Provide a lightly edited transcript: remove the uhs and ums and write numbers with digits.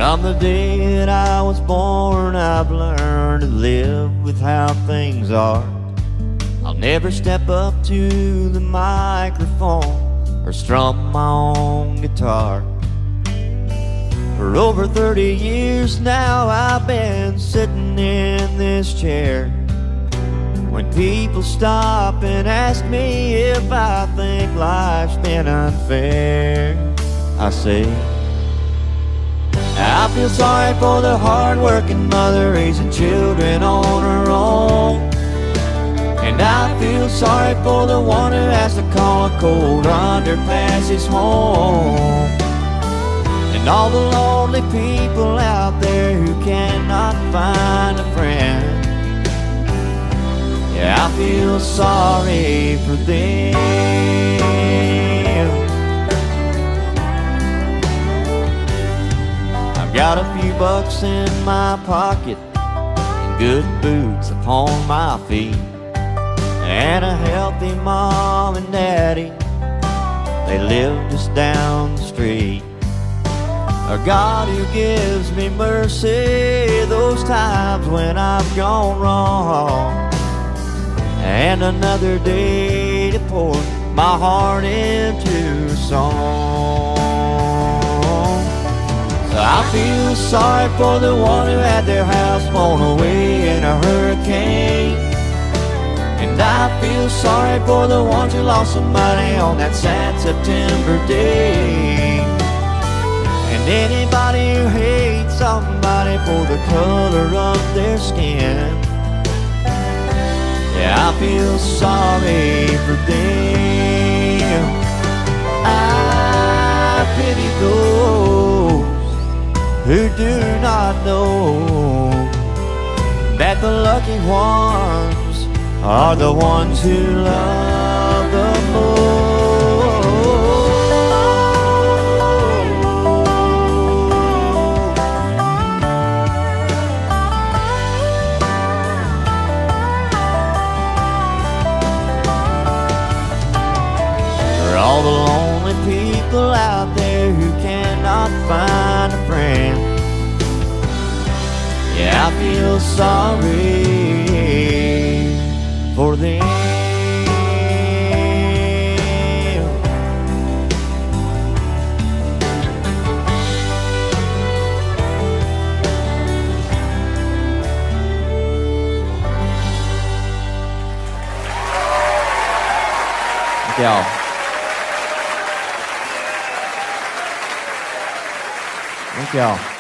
From the day that I was born, I've learned to live with how things are. I'll never step up to the microphone or strum my own guitar. For over 30 years now, I've been sitting in this chair. When people stop and ask me if I think life's been unfair, I say, I feel sorry for the hard-working mother raising children on her own. And I feel sorry for the one who has to call a cold underpass his home. And all the lonely people out there who cannot find a friend. Yeah, I feel sorry for them. I've got a few bucks in my pocket and good boots upon my feet, and a healthy mom and daddy, they live just down the street. A God who gives me mercy those times when I've gone wrong, and another day to pour my heart into song. So I feel sorry for the one who had their house blown away in a hurricane. And I feel sorry for the ones who lost somebody on that sad September day. And anybody who hates somebody for the color of their skin, yeah, I feel sorry for them. I pity those who do not know that the lucky ones are the ones who love the most. For all the lonely people out there who cannot find a friend, yeah, I feel sorry for them. Thank y'all. Thank y'all.